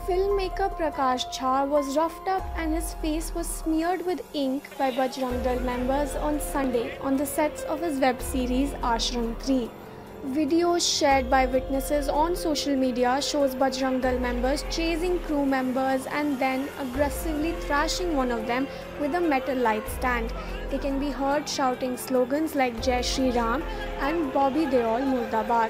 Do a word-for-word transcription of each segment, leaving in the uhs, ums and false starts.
Filmmaker Prakash Jha was roughed up and his face was smeared with ink by Bajrang Dal members on Sunday on the sets of his web series Ashram three. Videos shared by witnesses on social media shows Bajrang Dal members chasing crew members and then aggressively thrashing one of them with a metal light stand. They can be heard shouting slogans like Jai Shri Ram and Bobby Deol Murdabad.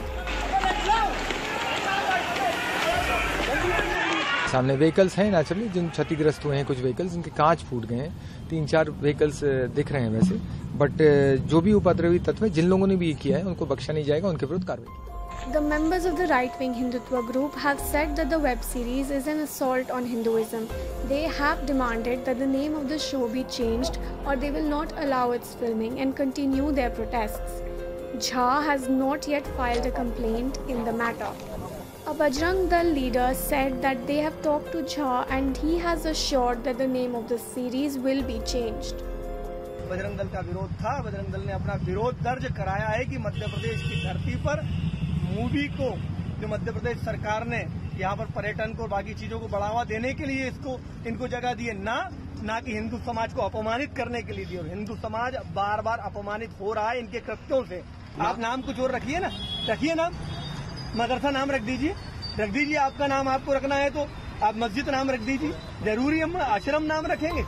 सामने vehicles हैं naturally जिन क्षतिग्रस्त हुए हैं, कुछ vehicles इनके कांच फूट गए हैं, तीन चार व्हीकल्स दिख रहे हैं वैसे, बट जो भी उपद्रवी तत्व है जिन लोगों ने भी ये किया है उनको बख्शा नहीं जाएगा, उनके विरुद्ध कार्रवाई। The members of the right-wing Hindutva group have said that the web series is an assault on Hinduism. They have demanded that the name of the show be changed or they will not allow its filming and continue their protests. Jha has not yet filed a complaint in the matter. A Bajrang Dal leader said that they have talked to Jha and he has assured that the name of the series will be changed. Bajrang Dal का विरोध था। बजरंग दल ने अपना विरोध दर्ज कराया है कि मध्य प्रदेश की धरती पर मूवी को, जो मध्य प्रदेश सरकार ने यहाँ पर पर्यटन को, बाकी चीजों को बढ़ावा देने के लिए इसको इनको जगह दी है, ना ना कि हिंदू समाज को अपमानित करने के लिए दी। और हिंदू समाज बार बार अपमानित हो रहा है इनके कृत्यों से। आप नाम कुछ और रखिए ना, रखिए नाम, मदरसा नाम रख दीजिए, रख दीजिए, आपका नाम आपको रखना है तो आप मस्जिद नाम रख दीजिए, जरूरी हम आश्रम नाम रखेंगे।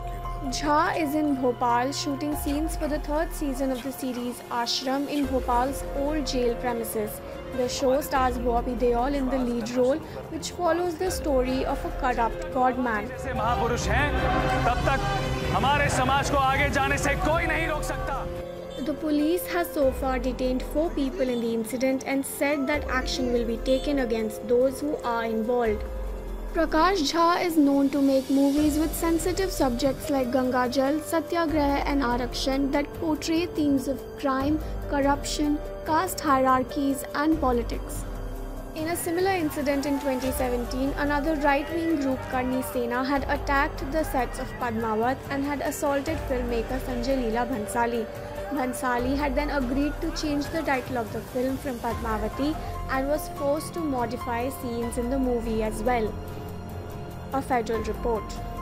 Jha is in Bhopal shooting scenes for the third season of the series Ashram in Bhopal's old jail premises. The show stars Bobby Deol in the lead role, which follows the story of a corrupt godman. जैसे महापुरुष हैं, तब तक हमारे समाज को आगे जाने से कोई नहीं रोक सकता। The police has so far detained four people in the incident and said that action will be taken against those who are involved. Prakash Jha is known to make movies with sensitive subjects like Ganga Jal, Satyagraha and Arakshan that portray themes of crime, corruption, caste hierarchies and politics. In a similar incident in twenty seventeen, another right-wing group, Karni Sena, had attacked the sets of Padmavat and had assaulted filmmaker Sanjay Leela Bhansali. Bhansali had then agreed to change the title of the film from Padmavati and was forced to modify scenes in the movie as well. A Federal Report.